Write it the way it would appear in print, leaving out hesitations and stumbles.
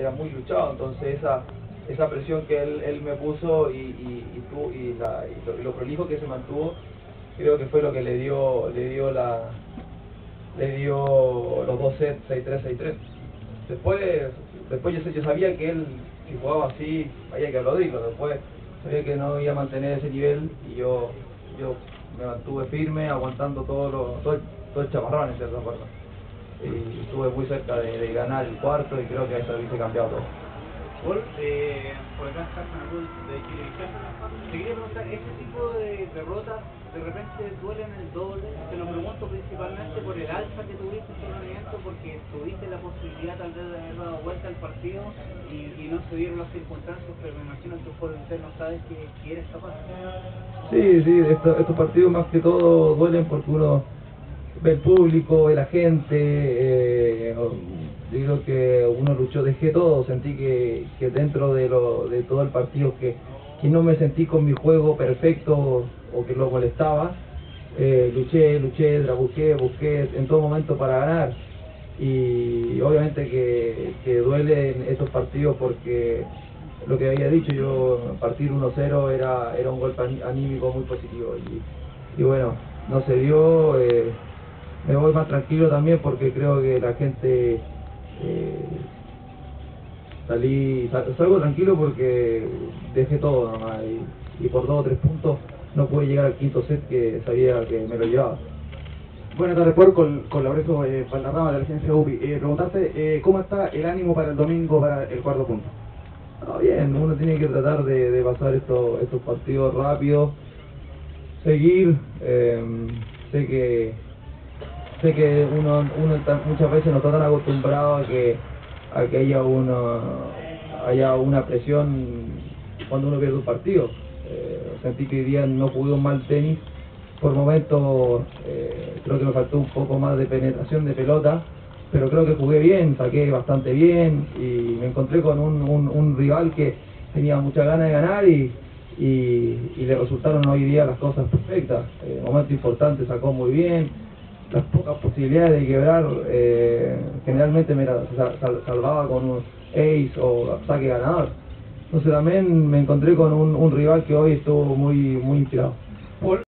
era muy luchado, entonces esa presión que él me puso y lo prolijo que se mantuvo, creo que fue lo que le dio los dos sets 6-3, 6-3. Después yo sabía que él, si jugaba así, había que aplaudirlo. Después sabía que no iba a mantener ese nivel y yo me mantuve firme, aguantando todo el chaparrón, en cierta forma. Y estuve muy cerca de ganar el cuarto y creo que eso hubiese cambiado todo. Por acá está Sanabul de Chilevisión. Te quería preguntar, ¿ese tipo de derrotas de repente duelen el doble? Te lo pregunto principalmente por el alza que tuviste en el evento, porque tuviste la posibilidad tal vez de haber dado vuelta al partido y no se dieron las circunstancias, pero me imagino que por interno sabes que eres capaz. Sí, estos partidos más que todo duelen porque uno ve el público, ve la gente, yo creo que uno luchó, dejé todo, sentí que dentro de todo el partido que no me sentí con mi juego perfecto o que lo molestaba, luché, busqué en todo momento para ganar y obviamente que duelen estos partidos porque lo que había dicho yo, partir 1-0 era un golpe anímico muy positivo y bueno, no se dio. Me voy más tranquilo también porque creo que la gente salgo tranquilo porque dejé todo nomás y por 2 o 3 puntos no pude llegar al quinto set que sabía que me lo llevaba. Buenas tardes, con Laurencio Valderrama de la agencia UPI. Preguntarte cómo está el ánimo para el domingo para el cuarto punto. No, bien, uno tiene que tratar de pasar estos partidos rápidos, seguir, sé que uno muchas veces no está tan acostumbrado a que haya una presión cuando uno pierde un partido. Sentí que hoy día no jugué un mal tenis, por momentos creo que me faltó un poco más de penetración de pelota, pero creo que jugué bien, saqué bastante bien y me encontré con un rival que tenía muchas ganas de ganar y le resultaron hoy día las cosas perfectas. Momento importante, sacó muy bien, las pocas posibilidades de quebrar generalmente me salvaba con un ace o saque ganador. Entonces también me encontré con un rival que hoy estuvo muy inspirado.